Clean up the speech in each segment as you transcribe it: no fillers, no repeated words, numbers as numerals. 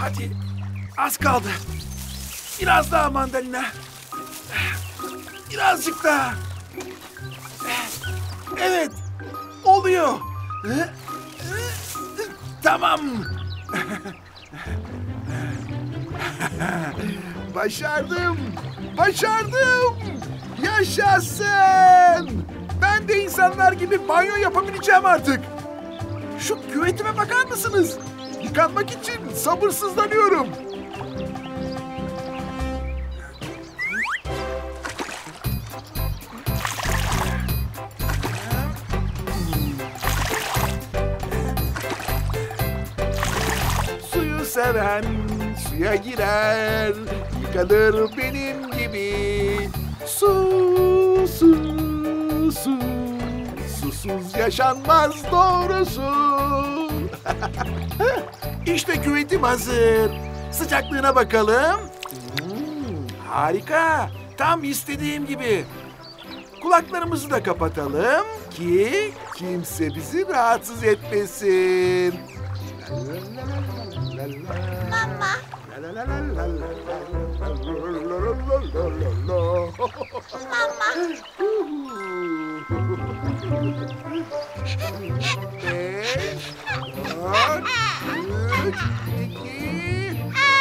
Hadi. Az kaldı. Biraz daha mandalina. Birazcık daha. Evet. Oluyor. Tamam. Başardım. Başardım. Yaşasın. Ben de insanlar gibi banyo yapabileceğim artık. Şu küvetime bakar mısınız? Yıkanmak için sabırsızlanıyorum. Suyu seven suya girer, yıkanır benim gibi. Su, su, su, susuz yaşanmaz doğrusu. İşte küvetim hazır. Sıcaklığına bakalım. Harika. Tam istediğim gibi. Kulaklarımızı da kapatalım ki kimse bizi rahatsız etmesin. Mama. Mama. Beş, dört, üç, iki.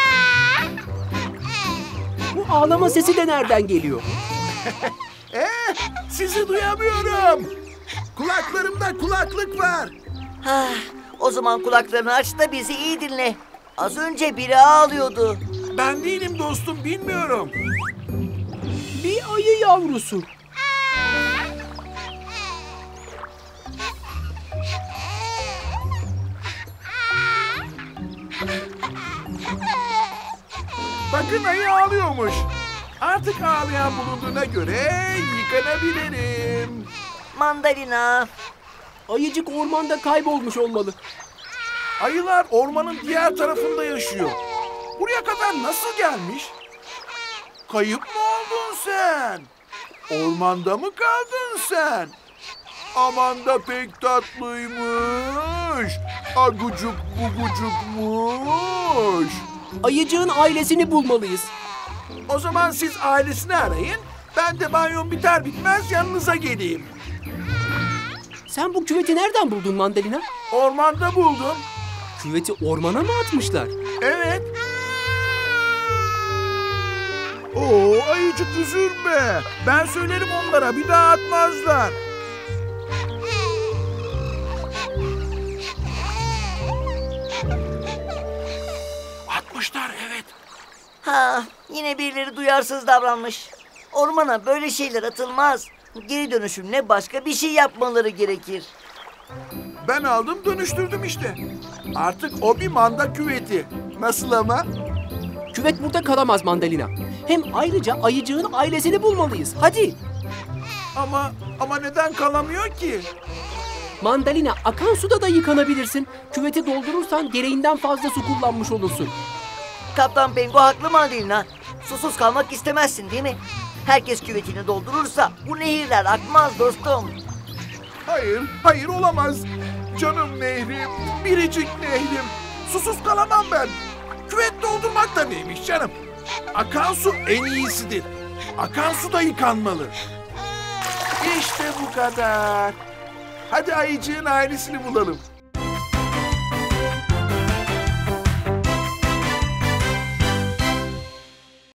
Bu ağlama sesi de nereden geliyor? Sizi duyamıyorum. Kulaklarımda kulaklık var. O zaman kulaklarını aç da bizi iyi dinle. Az önce biri ağlıyordu. Ben değilim dostum, bilmiyorum. Bir ayı yavrusu. Bakın ayı ağlıyormuş. Artık ağlayan bulunduğuna göre yıkanabilirim. Mandalina. Ayıcık ormanda kaybolmuş olmalı. Ayılar ormanın diğer tarafında yaşıyor. Buraya kadar nasıl gelmiş? Kayıp mı oldun sen? Ormanda mı kaldın sen? Aman da pek tatlıymış. Agucuk bugucukmuş. Ayıcığın ailesini bulmalıyız. O zaman siz ailesini arayın. Ben de banyom biter bitmez yanınıza geleyim. Sen bu küveti nereden buldun Mandalina? Ormanda buldum. Küveti ormana mı atmışlar? Evet. Oo, ayıcık üzülme. Ben söylerim onlara, bir daha atmazlar. Atmışlar, evet. Yine birileri duyarsız davranmış. Ormana böyle şeyler atılmaz. Geri dönüşümle başka bir şey yapmaları gerekir. Ben aldım dönüştürdüm işte. Artık o bir manda küveti. Nasıl ama? Küvet burada kalamaz Mandalina. Hem ayrıca ayıcığın ailesini bulmalıyız. Hadi. Ama neden kalamıyor ki? Mandalina, akan suda da yıkanabilirsin. Küveti doldurursan gereğinden fazla su kullanmış olursun. Kaptan Pengo haklı Mandalina. Susuz kalmak istemezsin değil mi? Herkes küvetini doldurursa bu nehirler akmaz dostum. Hayır olamaz. Canım nehrim, biricik nehrim. Susuz kalamam ben. Küvet doldurmak da neymiş canım? Akan su en iyisidir. Akan su da yıkanmalı. İşte bu kadar. Hadi ayıcığın ailesini bulalım.